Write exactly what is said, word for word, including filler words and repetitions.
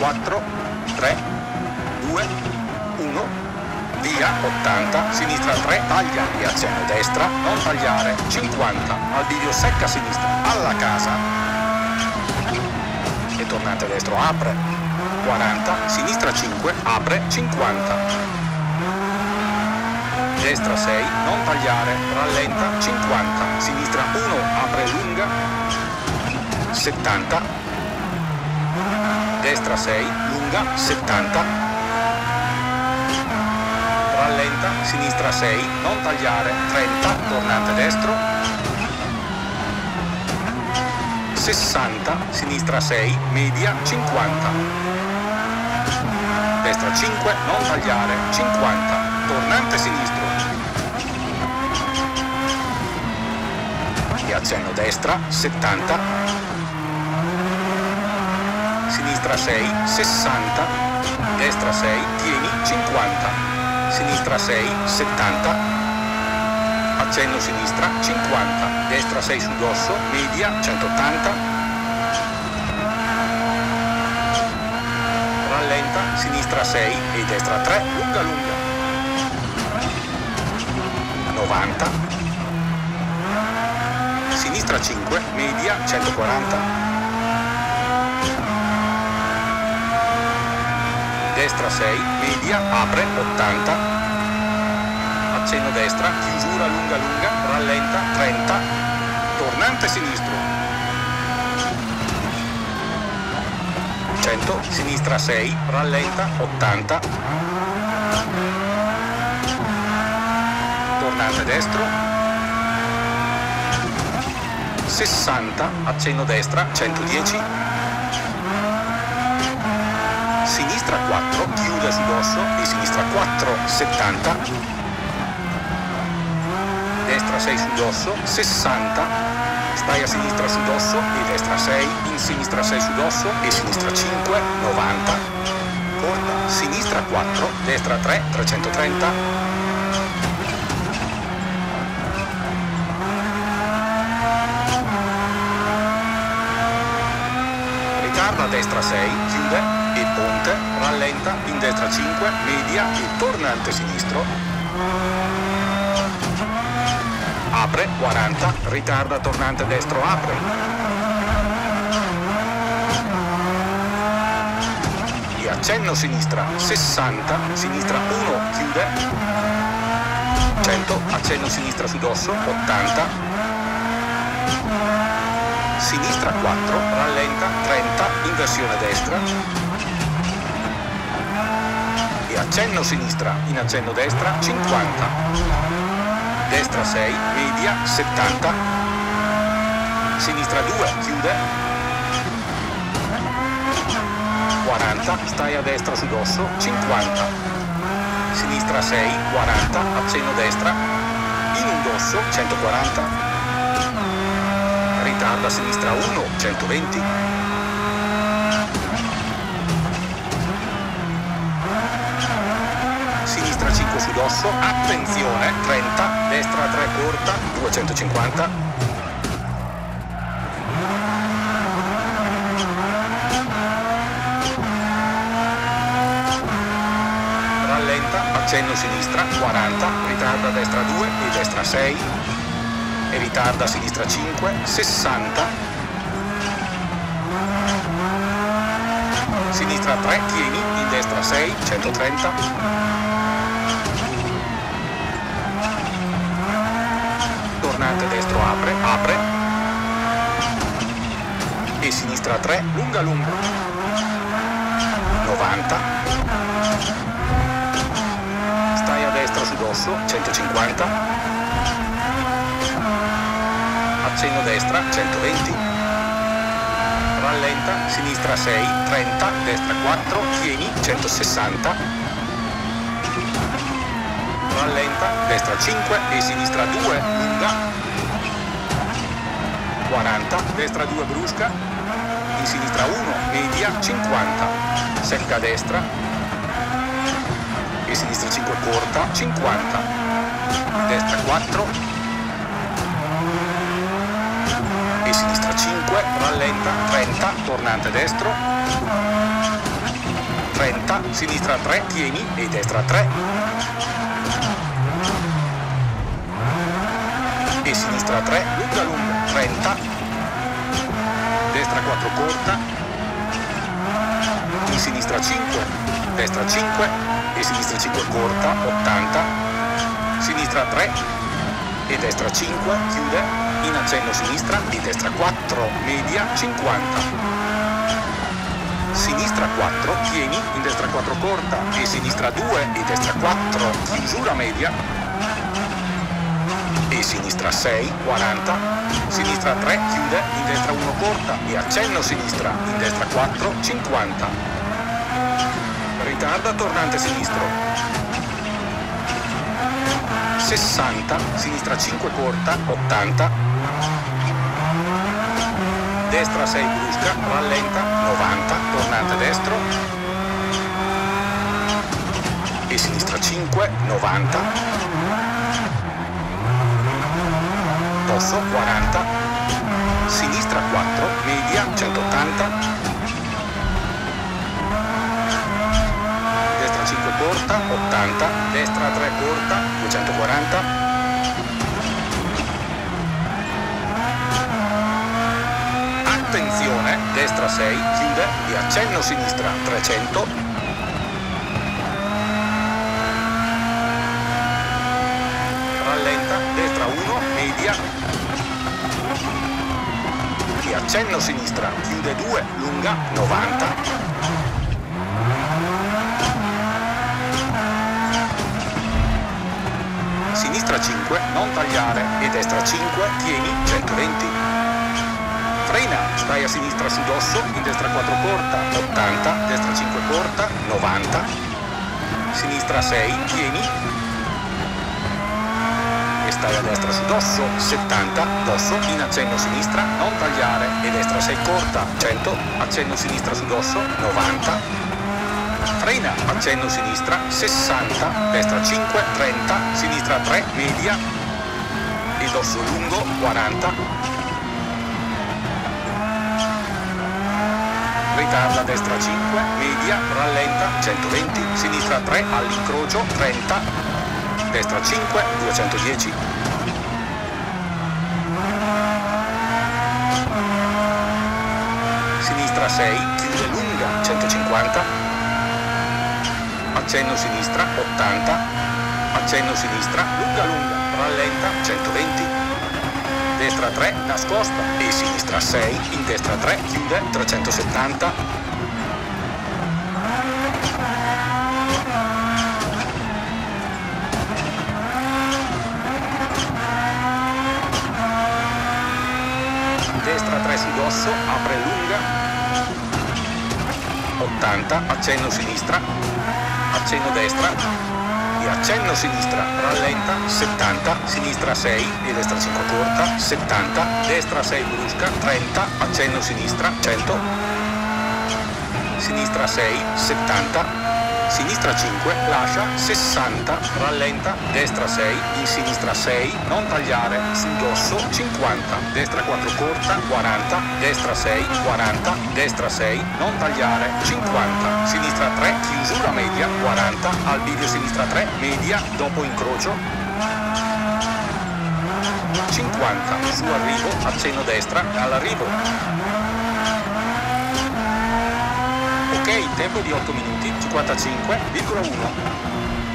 quattro, tre, due, uno, via, ottanta, sinistra tre, taglia e accenno destra, non tagliare, cinquanta, al bivio secca a sinistra, alla casa, e tornante destro apre, quaranta, sinistra cinque, apre, cinquanta, destra sei, non tagliare, rallenta, cinquanta, sinistra uno, apre lunga, settanta, destra sei, lunga, settanta, rallenta, sinistra sei, non tagliare, trenta, tornante destro, sessanta, sinistra sei, media, cinquanta, destra cinque, non tagliare, cinquanta, tornante sinistro, e accenno destra, settanta, sinistra sei, sessanta, destra sei, tieni, cinquanta, sinistra sei, settanta, accenno sinistra, cinquanta, destra sei sul dosso, media, centottanta, rallenta, sinistra sei e destra tre, lunga lunga, novanta, sinistra cinque, media, centoquaranta, destra sei, media, apre, ottanta, accenno destra, chiusura lunga lunga, rallenta, trenta, tornante sinistro, cento, sinistra sei, rallenta, ottanta, tornante destro, sessanta, accenno destra, centodieci, sinistra quattro, chiude sul dosso e sinistra quattro, settanta, destra sei sul dosso, sessanta, stai a sinistra sul dosso e destra sei, in sinistra sei sul dosso e sinistra cinque, novanta, corta, sinistra quattro, destra tre, trecentotrenta, ritarda a destra sei, chiude e ponte, rallenta, in destra cinque, media e tornante sinistro, apre, quaranta, ritarda, tornante destro, apre, e accenno sinistra, sessanta, sinistra uno, chiude, cento, accenno sinistra su dosso, ottanta, sinistra quattro, rallenta, trenta, inversione destra, e accenno sinistra, in accenno destra, cinquanta, destra sei, media, settanta, sinistra due, chiude, quaranta, stai a destra su dosso, cinquanta, sinistra sei, quaranta, accenno destra, in un dosso, centoquaranta, ritarda a sinistra uno, centoventi, sinistra cinque su dosso, attenzione, trenta, destra tre corta, duecentocinquanta, rallenta, accenno sinistra, quaranta, ritarda a destra due e destra sei, e ritarda a sinistra cinque, sessanta, sinistra tre, tieni, in destra sei, centotrenta, tornante destro apre, apre, e sinistra tre, lunga lunga, novanta, stai a destra su dosso, centocinquanta, accenno destra, centoventi, rallenta, sinistra sei, trenta, destra quattro, tieni, centosessanta, rallenta, destra cinque e sinistra due, lunga, quaranta, destra due brusca, in sinistra uno, media, cinquanta, secca a destra e sinistra cinque corta, cinquanta, destra quattro, e sinistra cinque, rallenta, trenta, tornante destro, trenta, sinistra tre, tieni e destra tre. E sinistra tre, lunga lunga, trenta. Destra quattro corta. In sinistra cinque, destra cinque e sinistra cinque corta, ottanta. Sinistra tre e destra cinque, chiude, in accenno sinistra e destra quattro, media, cinquanta. Sinistra quattro, tieni, in destra quattro corta e sinistra due e destra quattro, chiusura media. E sinistra sei, quaranta. Sinistra tre, chiude, in destra uno corta e accenno sinistra, in destra quattro, cinquanta. Ritarda tornante sinistro. sessanta, sinistra cinque corta, ottanta. Destra sei brusca, rallenta, novanta, tornante destro. E sinistra cinque, novanta. Tosso, quaranta. Sinistra quattro, media, centottanta. cinque corta, ottanta, destra tre corta, duecentoquaranta. Attenzione, destra sei, chiude e accenno sinistra, trecento. Rallenta, destra uno, media. E accenno sinistra, chiude due, lunga, novanta. Sinistra cinque, non tagliare e destra cinque, tieni, centoventi. Frena, stai a sinistra su dosso, in destra quattro corta, ottanta, destra cinque corta, novanta. Sinistra sei, tieni. E stai a destra su dosso, settanta, dosso, in accenno sinistra, non tagliare e destra sei corta, cento, accenno sinistra su dosso, novanta. Frena, accenno sinistra, sessanta, destra cinque, trenta, sinistra tre, media e dosso lungo, quaranta. Ritarda, destra cinque, media, rallenta, centoventi, sinistra tre, all'incrocio, trenta, destra cinque, duecentodieci. Sinistra sei, chiude lunga, centocinquanta. Accenno sinistra, ottanta, accenno sinistra, lunga lunga, rallenta, centoventi, destra tre, nascosta e sinistra sei, in destra tre, chiude, trecentosettanta. Destra tre su dosso, apre lunga, ottanta, accenno sinistra, accenno destra e accenno sinistra, rallenta, settanta, sinistra sei e destra cinque corta, settanta, destra sei brusca, trenta, accenno sinistra, cento, sinistra sei, settanta, sinistra cinque, lascia, sessanta, rallenta, destra sei, in sinistra sei, non tagliare, sul dosso, cinquanta, destra quattro corta, quaranta, destra sei, quaranta, destra sei, non tagliare, cinquanta, sinistra tre, chiusura media, quaranta, al bivio sinistra tre, media, dopo incrocio, cinquanta, su arrivo, accenno destra, all'arrivo. Ok, tempo di otto minuti, cinquantacinque virgola uno.